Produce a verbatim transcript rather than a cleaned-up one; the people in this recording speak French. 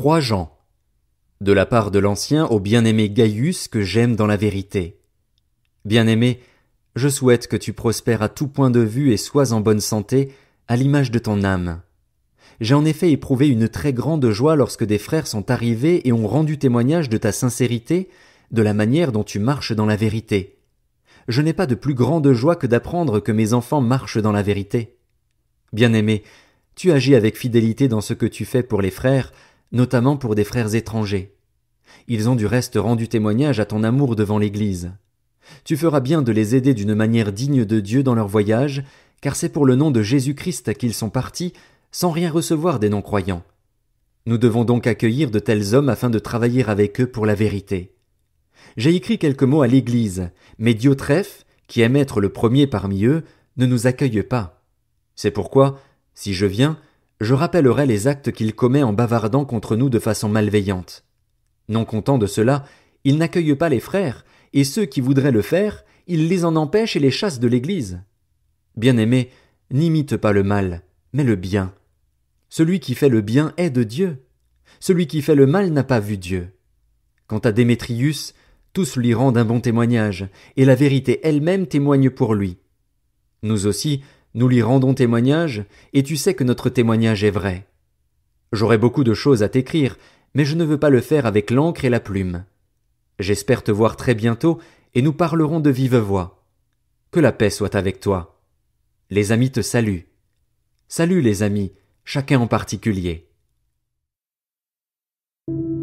trois Jean. De la part de l'ancien au bien-aimé Gaius que j'aime dans la vérité. Bien-aimé, je souhaite que tu prospères à tout point de vue et sois en bonne santé, à l'image de ton âme. J'ai en effet éprouvé une très grande joie lorsque des frères sont arrivés et ont rendu témoignage de ta sincérité, de la manière dont tu marches dans la vérité. Je n'ai pas de plus grande joie que d'apprendre que mes enfants marchent dans la vérité. Bien-aimé, tu agis avec fidélité dans ce que tu fais pour les frères, notamment pour des frères étrangers. Ils ont du reste rendu témoignage à ton amour devant l'Église. Tu feras bien de les aider d'une manière digne de Dieu dans leur voyage, car c'est pour le nom de Jésus-Christ qu'ils sont partis, sans rien recevoir des non-croyants. Nous devons donc accueillir de tels hommes afin de travailler avec eux pour la vérité. J'ai écrit quelques mots à l'Église, mais Diotrephe, qui aime être le premier parmi eux, ne nous accueille pas. C'est pourquoi, si je viens, je rappellerai les actes qu'il commet en bavardant contre nous de façon malveillante. Non content de cela, il n'accueille pas les frères, et ceux qui voudraient le faire, il les en empêche et les chasse de l'Église. Bien-aimé, n'imite pas le mal, mais le bien. Celui qui fait le bien est de Dieu. Celui qui fait le mal n'a pas vu Dieu. Quant à Démétrius, tous lui rendent un bon témoignage, et la vérité elle-même témoigne pour lui. Nous aussi, nous lui rendons témoignage, et tu sais que notre témoignage est vrai. J'aurais beaucoup de choses à t'écrire, mais je ne veux pas le faire avec l'encre et la plume. J'espère te voir très bientôt, et nous parlerons de vive voix. Que la paix soit avec toi. Les amis te saluent. Salut les amis, chacun en particulier.